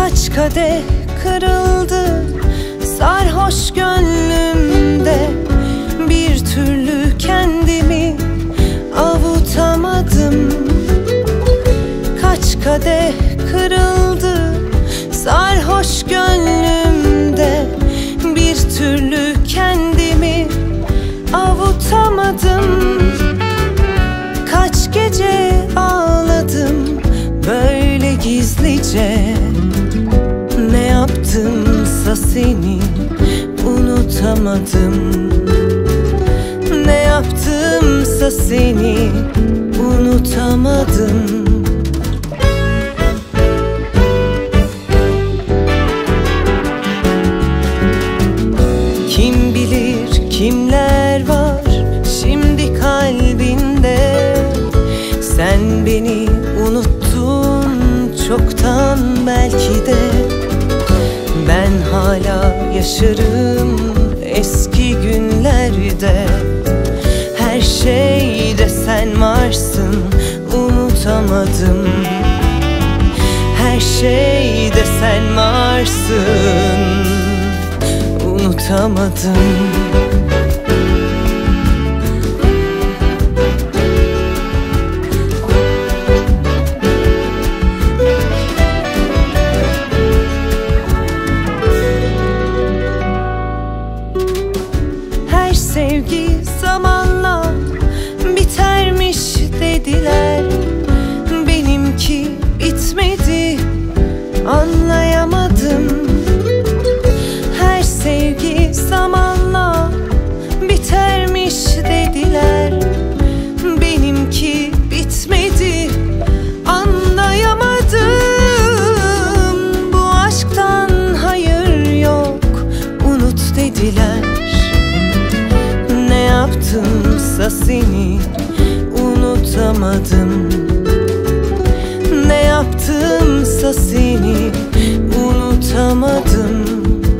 Kaç kadeh kırıldı sarhoş gönlümde, bir türlü kendimi avutamadım. Kaç kadeh kırıldı sarhoş gönlümde, bir türlü kendimi avutamadım. Kaç gece ağladım böyle gizlice, ne yaptımsa seni unutamadım. Ne yaptımsa seni unutamadım. Kim bilir kimler var şimdi kalbinde, sen beni unuttun çoktan belki de. Ben hala yaşarım eski günlerde, her şeyde sen varsın unutamadım. Her şeyde sen varsın unutamadım. Her sevgi zamanla bitermiş dediler, benimki bitmedi anlayamadım. Her sevgi zamanla bitermiş dediler, benimki bitmedi anlayamadım. Bu aşktan hayır yok unut dediler. Ne yaptımsa seni unutamadım. Ne yaptımsa seni unutamadım.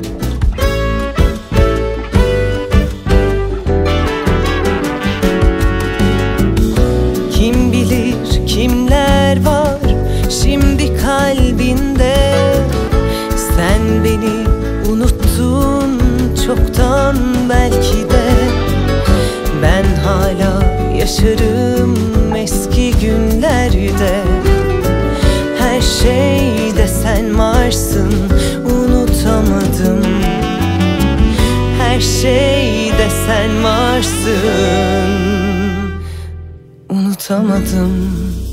Kim bilir kimler var şimdi kalbinde, sen beni unuttun çoktan belki de. Ben hala yaşarım eski günlerde, her şeyde sen varsın unutamadım. Her şeyde sen varsın unutamadım.